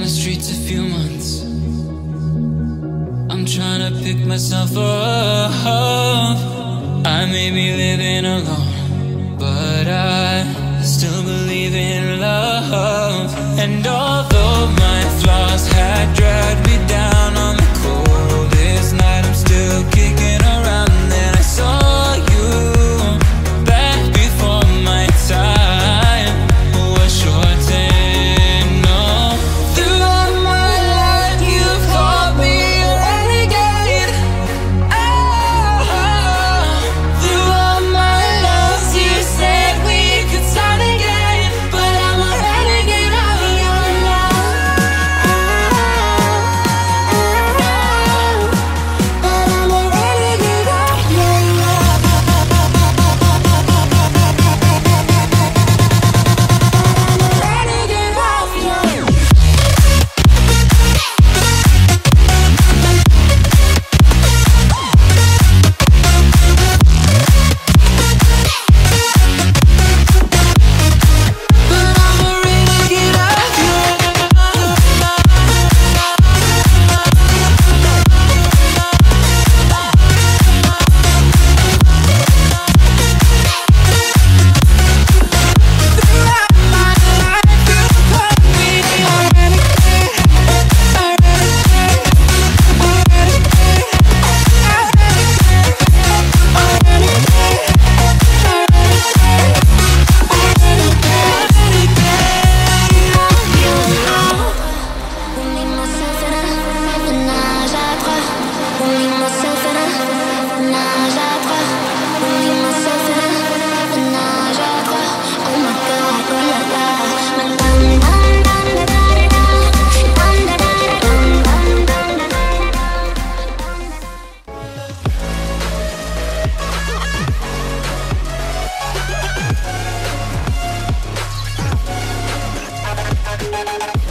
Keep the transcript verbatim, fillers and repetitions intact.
the streets a few months. I'm trying to pick myself up. I may be living alone, but I still believe in love. And although my flaws had dragged me down on the coldest night, I'm still kicking around. Then I saw you back before my time was shortened. No, throughout my life you've called me a renegade. Oh, throughout my loves you said we could start again, but I'm a renegade of your love. But I'm a renegade of your love. Renegade of your love. But I'm a renegade of your throughout my life you called me a renegade, a renegade, a renegade, a renegade, a renegade, Only myself and I, menage à trois. Only myself and I, menage à trois. Only myself and I, menage à trois. Oh my God, oh la la. My dum dum dum da da da da, dum da da da dum dum dum da da da da.